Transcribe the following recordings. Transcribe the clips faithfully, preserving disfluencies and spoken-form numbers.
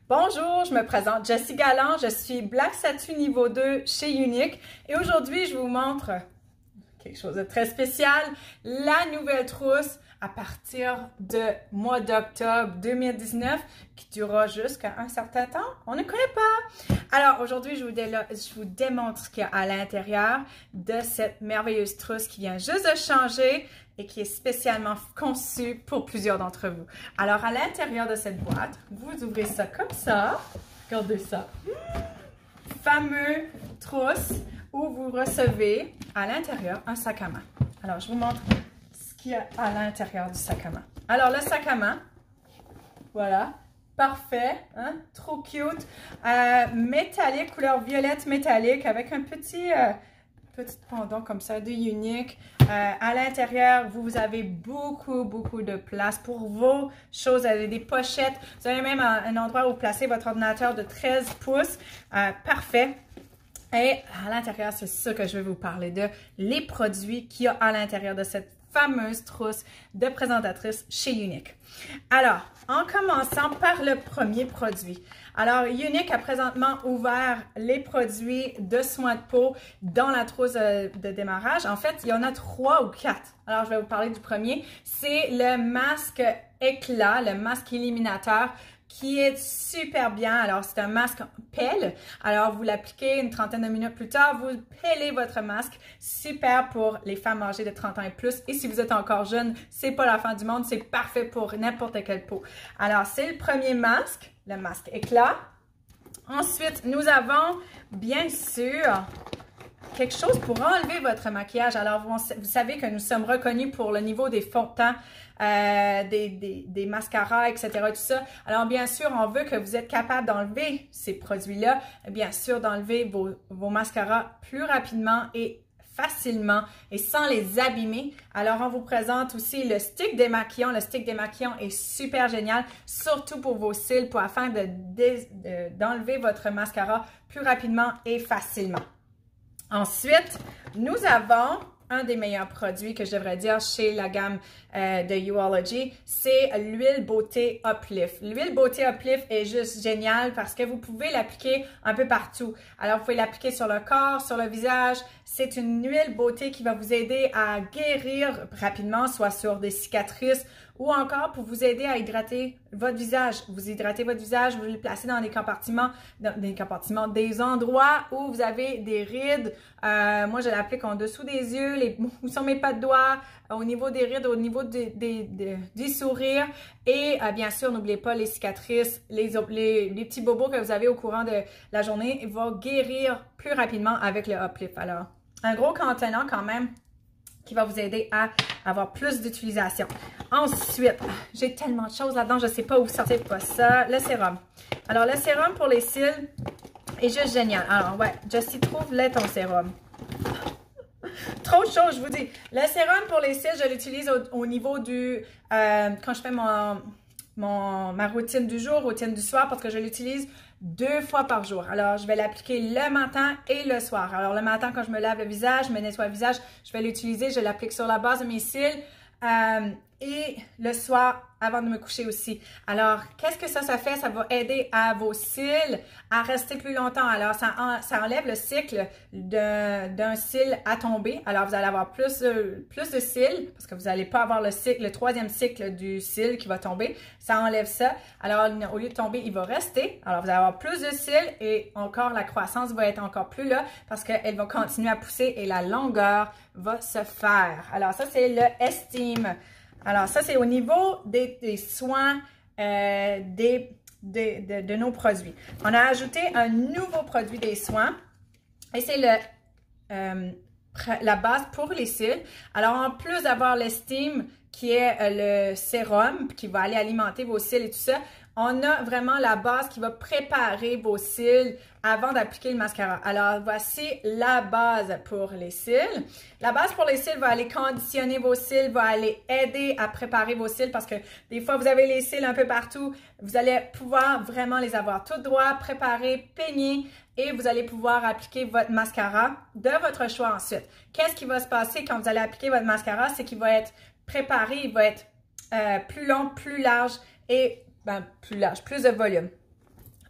Bonjour, je me présente Jessie Galland, je suis Black Statue niveau deux chez Younique et aujourd'hui je vous montre quelque chose de très spécial, la nouvelle trousse à partir de mois d'octobre deux mille dix-neuf qui durera jusqu'à un certain temps, on ne connaît pas. Alors aujourd'hui je vous, je vous démontre ce qu'il y a à l'intérieur de cette merveilleuse trousse qui vient juste de changer et qui est spécialement conçue pour plusieurs d'entre vous. Alors, à l'intérieur de cette boîte, vous ouvrez ça comme ça. Regardez ça. Fameux trousse où vous recevez à l'intérieur un sac à main. Alors, je vous montre ce qu'il y a à l'intérieur du sac à main. Alors, le sac à main, voilà, parfait, hein? Trop cute. Euh, métallique, couleur violette métallique avec un petit... Euh, petit pendant comme ça de Younique. Euh, à l'intérieur, vous avez beaucoup, beaucoup de place pour vos choses. Vous avez des pochettes. Vous avez même un, un endroit où placer votre ordinateur de treize pouces. Euh, parfait. Et à l'intérieur, c'est ça que je vais vous parler de. Les produits qu'il y a à l'intérieur de cette fameuse trousse de présentatrice chez Younique. Alors, en commençant par le premier produit. Alors, Younique a présentement ouvert les produits de soins de peau dans la trousse de démarrage. En fait, il y en a trois ou quatre. Alors, je vais vous parler du premier. C'est le masque éclat, le masque éliminateur qui est super bien. Alors, c'est un masque pelle. Alors, vous l'appliquez une trentaine de minutes plus tard, vous pellez votre masque. Super pour les femmes âgées de trente ans et plus. Et si vous êtes encore jeune, c'est pas la fin du monde, c'est parfait pour n'importe quelle peau. Alors, c'est le premier masque, le masque éclat. Ensuite, nous avons, bien sûr, quelque chose pour enlever votre maquillage. Alors, vous, vous savez que nous sommes reconnus pour le niveau des fonds de teint, euh, des, des, des mascaras, et cetera. Tout ça. Alors, bien sûr, on veut que vous êtes capable d'enlever ces produits-là. Bien sûr, d'enlever vos, vos mascaras plus rapidement et facilement et sans les abîmer. Alors, on vous présente aussi le stick démaquillant. Le stick démaquillant est super génial, surtout pour vos cils, pour afin de, de, d'enlever votre mascara plus rapidement et facilement. Ensuite, nous avons un des meilleurs produits que je devrais dire chez la gamme euh, de Youology, c'est l'huile beauté Uplift. L'huile beauté Uplift est juste géniale parce que vous pouvez l'appliquer un peu partout. Alors, vous pouvez l'appliquer sur le corps, sur le visage. C'est une huile beauté qui va vous aider à guérir rapidement, soit sur des cicatrices ou encore pour vous aider à hydrater votre visage. Vous hydratez votre visage, vous le placez dans des compartiments, dans des compartiments, des endroits où vous avez des rides. Euh, moi, je l'applique en dessous des yeux, les, où sont mes pas de doigts, au niveau des rides, au niveau des, des, des, des sourires. Et euh, bien sûr, n'oubliez pas les cicatrices, les, les, les petits bobos que vous avez au courant de la journée vont guérir plus rapidement avec le Uplift. Alors, un gros contenant quand même qui va vous aider à avoir plus d'utilisation. Ensuite, j'ai tellement de choses là-dedans, je ne sais pas où sortir pas ça. Le sérum. Alors, le sérum pour les cils est juste génial. Alors, ouais, Jessie, trouve-le ton sérum. Trop de choses, je vous dis. Le sérum pour les cils, je l'utilise au, au niveau du... Euh, quand je fais mon, mon, ma routine du jour, routine du soir, parce que je l'utilise deux fois par jour. Alors, je vais l'appliquer le matin et le soir. Alors, le matin, quand je me lave le visage, je me nettoie le visage, je vais l'utiliser, je l'applique sur la base de mes cils. Euh, et le soir, avant de me coucher aussi. Alors, qu'est-ce que ça, ça fait? Ça va aider à vos cils à rester plus longtemps. Alors, ça, en, ça enlève le cycle d'un cil à tomber. Alors, vous allez avoir plus, euh, plus de cils parce que vous n'allez pas avoir le cycle, le troisième cycle du cil qui va tomber. Ça enlève ça. Alors, au lieu de tomber, il va rester. Alors, vous allez avoir plus de cils et encore, la croissance va être encore plus là parce qu'elle va continuer à pousser et la longueur va se faire. Alors, ça, c'est le Esteem. Alors, ça, c'est au niveau des, des soins euh, des, des, de, de nos produits. On a ajouté un nouveau produit des soins et c'est le euh, la base pour les cils. Alors, en plus d'avoir l'Esteem qui est euh, le sérum qui va aller alimenter vos cils et tout ça, on a vraiment la base qui va préparer vos cils avant d'appliquer le mascara. Alors, voici la base pour les cils. La base pour les cils va aller conditionner vos cils, va aller aider à préparer vos cils parce que des fois, vous avez les cils un peu partout. Vous allez pouvoir vraiment les avoir tout droit, préparés, peignés et vous allez pouvoir appliquer votre mascara de votre choix ensuite. Qu'est-ce qui va se passer quand vous allez appliquer votre mascara? C'est qu'il va être préparé, il va être euh, plus long, plus large et ben, plus large, plus de volume.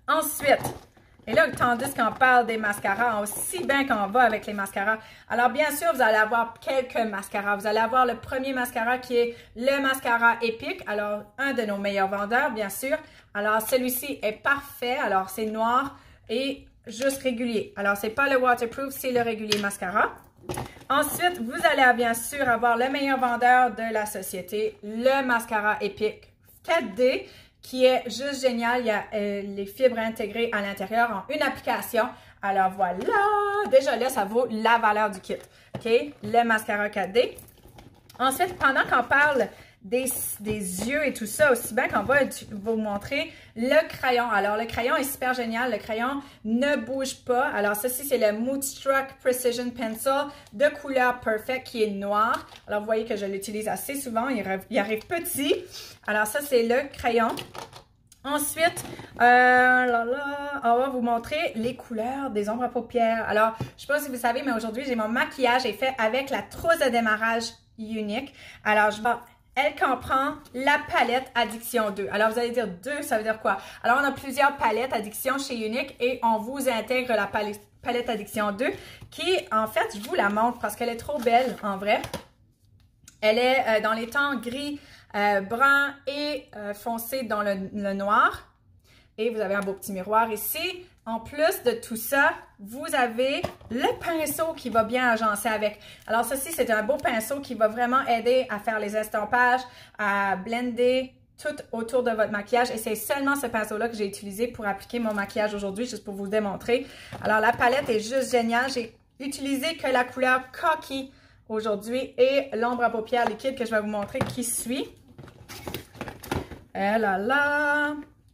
Ensuite, et là, tandis qu'on parle des mascaras, aussi bien qu'on va avec les mascaras. Alors, bien sûr, vous allez avoir quelques mascaras. Vous allez avoir le premier mascara qui est le mascara Epic. Alors, un de nos meilleurs vendeurs, bien sûr. Alors, celui-ci est parfait. Alors, c'est noir et juste régulier. Alors, c'est pas le waterproof, c'est le régulier mascara. Ensuite, vous allez bien sûr avoir le meilleur vendeur de la société, le mascara Epic quatre D. Qui est juste génial. Il y a euh, les fibres intégrées à l'intérieur en une application. Alors voilà, déjà là, ça vaut la valeur du kit. OK? Le mascara quatre D. Ensuite, pendant qu'on parle des, des yeux et tout ça, aussi bien qu'on va vous montrer le crayon. Alors, le crayon est super génial. Le crayon ne bouge pas. Alors, ceci, c'est le Moodstruck Precision Pencil de couleur Perfect qui est noir. Alors, vous voyez que je l'utilise assez souvent. Il arrive, il arrive petit. Alors, ça, c'est le crayon. Ensuite, euh, là, là, on va vous montrer les couleurs des ombres à paupières. Alors, je ne sais pas si vous savez, mais aujourd'hui, j'ai mon maquillage est fait avec la trousse de démarrage Unique. Alors, je vais... Elle comprend la palette Addiction deux. Alors, vous allez dire deux, ça veut dire quoi? Alors, on a plusieurs palettes Addiction chez Unique et on vous intègre la palette, palette Addiction deux qui, en fait, je vous la montre parce qu'elle est trop belle, en vrai. Elle est euh, dans les tons gris, euh, brun et euh, foncé dans le, le noir. Et vous avez un beau petit miroir ici. En plus de tout ça, vous avez le pinceau qui va bien agencer avec. Alors, ceci, c'est un beau pinceau qui va vraiment aider à faire les estampages, à blender tout autour de votre maquillage. Et c'est seulement ce pinceau-là que j'ai utilisé pour appliquer mon maquillage aujourd'hui, juste pour vous démontrer. Alors, la palette est juste géniale. J'ai utilisé que la couleur Cocky aujourd'hui et l'ombre à paupières liquide que je vais vous montrer qui suit. Et là là!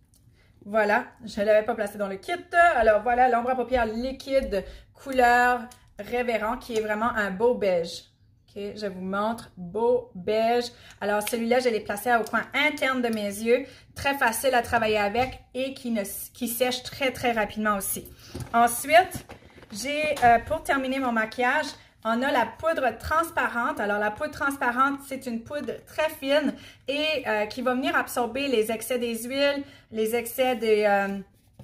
Voilà, je ne l'avais pas placé dans le kit. Alors voilà, l'ombre à paupières liquide couleur Révérend qui est vraiment un beau beige. Ok, je vous montre, beau beige. Alors celui-là, je l'ai placé au coin interne de mes yeux. Très facile à travailler avec et qui, ne, qui sèche très très rapidement aussi. Ensuite, j'ai, euh, pour terminer mon maquillage, on a la poudre transparente. Alors, la poudre transparente, c'est une poudre très fine et euh, qui va venir absorber les excès des huiles, les excès des... Euh,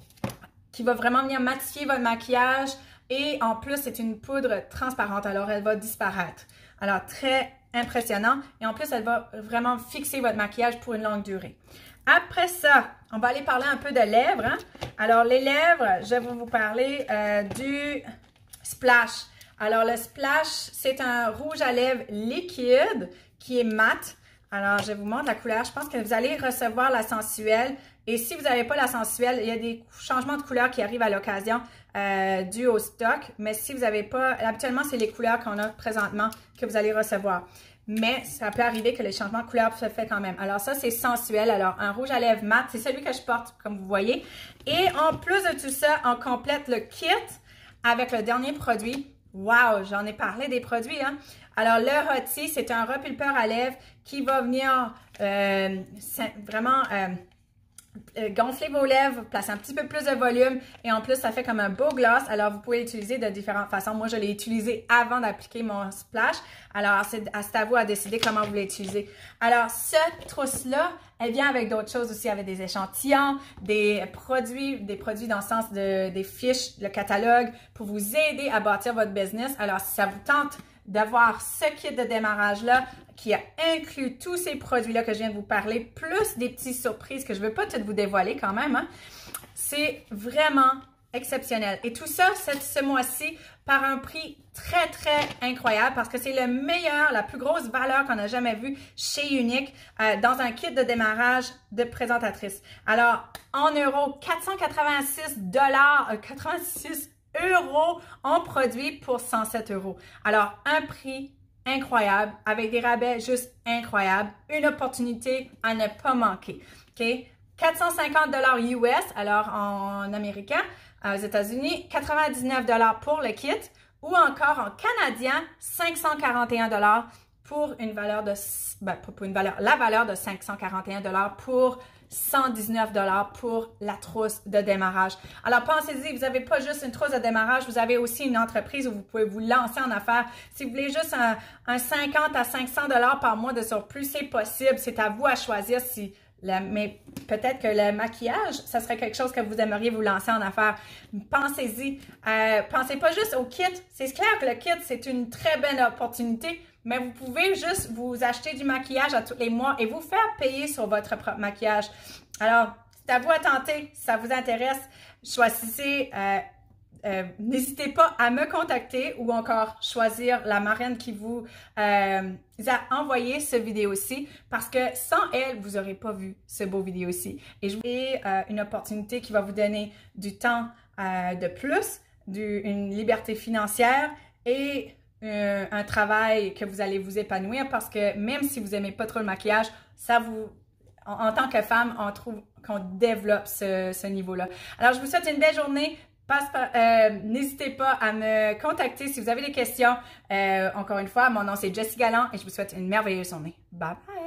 qui va vraiment venir matifier votre maquillage. Et en plus, c'est une poudre transparente. Alors, elle va disparaître. Alors, très impressionnant. Et en plus, elle va vraiment fixer votre maquillage pour une longue durée. Après ça, on va aller parler un peu de lèvres. Hein? Alors, les lèvres, je vais vous parler euh, du Splash. Alors, le Splash, c'est un rouge à lèvres liquide qui est mat. Alors, je vous montre la couleur. Je pense que vous allez recevoir la sensuelle. Et si vous n'avez pas la sensuelle, il y a des changements de couleur qui arrivent à l'occasion euh, dû au stock. Mais si vous n'avez pas, habituellement, c'est les couleurs qu'on a présentement que vous allez recevoir. Mais ça peut arriver que les changements de couleur se font quand même. Alors, ça, c'est sensuel. Alors, un rouge à lèvres mat, c'est celui que je porte, comme vous voyez. Et en plus de tout ça, on complète le kit avec le dernier produit. Wow, j'en ai parlé des produits, hein. Alors, le Hottie, c'est un repulpeur à lèvres qui va venir euh, vraiment euh, gonfler vos lèvres, placer un petit peu plus de volume et en plus, ça fait comme un beau gloss. Alors, vous pouvez l'utiliser de différentes façons. Moi, je l'ai utilisé avant d'appliquer mon splash. Alors, c'est à vous à décider comment vous l'utilisez. Alors, cette trousse-là, elle vient avec d'autres choses aussi, avec des échantillons, des produits, des produits dans le sens de, des fiches, le catalogue, pour vous aider à bâtir votre business. Alors, si ça vous tente d'avoir ce kit de démarrage-là, qui a inclus tous ces produits-là que je viens de vous parler, plus des petites surprises que je ne veux pas toutes vous dévoiler quand même, hein, c'est vraiment exceptionnel. Et tout ça, ce mois-ci, par un prix très, très incroyable parce que c'est le meilleur, la plus grosse valeur qu'on a jamais vue chez Unique euh, dans un kit de démarrage de présentatrice. Alors, en euros, quatre cent quatre-vingt-six dollars, euh, quatre-vingt-six euros en produit pour cent sept euros. Alors, un prix incroyable avec des rabais juste incroyables. Une opportunité à ne pas manquer. OK? quatre cent cinquante dollars U S, alors en américain, aux États-Unis, quatre-vingt-dix-neuf dollars pour le kit ou encore en canadien, cinq cent quarante et un dollars pour une valeur de, ben, pas pour une valeur, la valeur de cinq cent quarante et un dollars pour cent dix-neuf dollars pour la trousse de démarrage. Alors, pensez-y, vous n'avez pas juste une trousse de démarrage, vous avez aussi une entreprise où vous pouvez vous lancer en affaires. Si vous voulez juste un, un cinquante à cinq cents dollars par mois de surplus, c'est possible. C'est à vous à choisir si La, mais peut-être que le maquillage, ça serait quelque chose que vous aimeriez vous lancer en affaires. Pensez-y. Euh, pensez pas juste au kit. C'est clair que le kit, c'est une très belle opportunité, mais vous pouvez juste vous acheter du maquillage à tous les mois et vous faire payer sur votre propre maquillage. Alors, c'est à vous à tenter. Si ça vous intéresse, choisissez... Euh, Euh, n'hésitez pas à me contacter ou encore choisir la marraine qui vous euh, a envoyé ce vidéo-ci parce que sans elle, vous n'aurez pas vu ce beau vidéo-ci. Et je vous ai euh, une opportunité qui va vous donner du temps euh, de plus, du, une liberté financière et euh, un travail que vous allez vous épanouir parce que même si vous n'aimez pas trop le maquillage, ça vous... En, en tant que femme, on trouve qu'on développe ce, ce niveau-là. Alors, je vous souhaite une belle journée. Euh, N'hésitez pas à me contacter si vous avez des questions. Euh, encore une fois, mon nom c'est Jessie Galland et je vous souhaite une merveilleuse journée. Bye bye!